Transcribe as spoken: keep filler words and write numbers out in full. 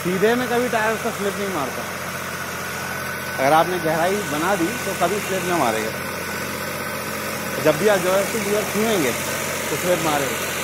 सीधे में कभी टायर उसका स्लिप नहीं मारता। अगर आपने गहराई बना दी तो कभी स्लिप ना मारेगा। जब भी आप जो है लीवर छूएंगे तो स्लिप मारेगा।